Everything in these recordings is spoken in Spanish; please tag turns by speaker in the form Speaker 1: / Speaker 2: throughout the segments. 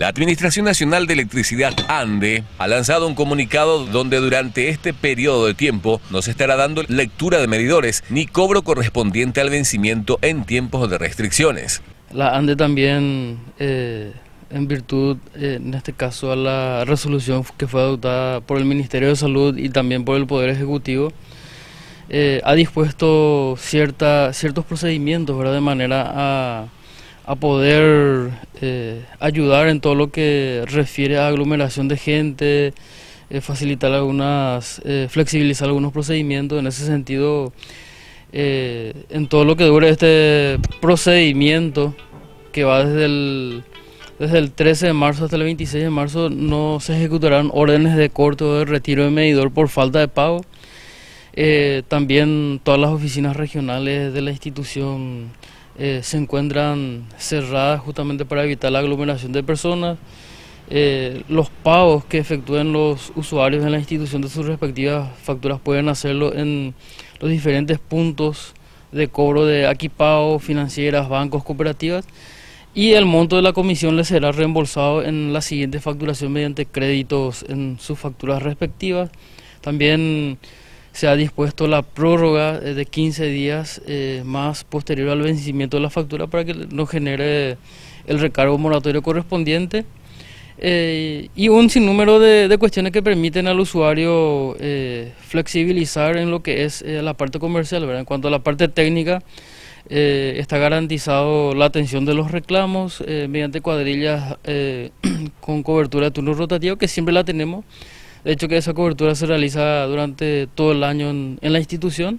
Speaker 1: La Administración Nacional de Electricidad ANDE ha lanzado un comunicado donde durante este periodo de tiempo no se estará dando lectura de medidores ni cobro correspondiente al vencimiento en tiempos de restricciones.
Speaker 2: La ANDE también, en virtud, en este caso, a la resolución que fue adoptada por el Ministerio de Salud y también por el Poder Ejecutivo, ha dispuesto ciertos procedimientos, ¿verdad?, de manera a poder ayudar en todo lo que refiere a aglomeración de gente, facilitar flexibilizar algunos procedimientos. En ese sentido, en todo lo que dure este procedimiento, que va desde el 13 de marzo hasta el 26 de marzo, no se ejecutarán órdenes de corte o de retiro de medidor por falta de pago. También todas las oficinas regionales de la institución se encuentran cerradas justamente para evitar la aglomeración de personas. Los pagos que efectúen los usuarios en la institución de sus respectivas facturas pueden hacerlo en los diferentes puntos de cobro de Aquipago, financieras, bancos, cooperativas, y el monto de la comisión les será reembolsado en la siguiente facturación mediante créditos en sus facturas respectivas. También se ha dispuesto la prórroga de 15 días más posterior al vencimiento de la factura para que no genere el recargo moratorio correspondiente, y un sinnúmero de cuestiones que permiten al usuario flexibilizar en lo que es la parte comercial, ¿verdad? En cuanto a la parte técnica, está garantizado la atención de los reclamos mediante cuadrillas con cobertura de turno rotativo, que siempre la tenemos. De hecho, que esa cobertura se realiza durante todo el año en la institución.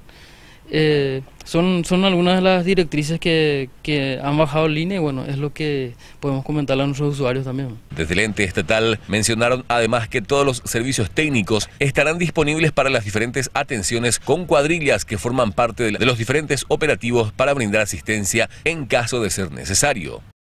Speaker 2: Son algunas de las directrices que han bajado línea, y bueno, es lo que podemos comentarle a nuestros usuarios también.
Speaker 1: Desde el ente estatal mencionaron además que todos los servicios técnicos estarán disponibles para las diferentes atenciones con cuadrillas que forman parte de los diferentes operativos para brindar asistencia en caso de ser necesario.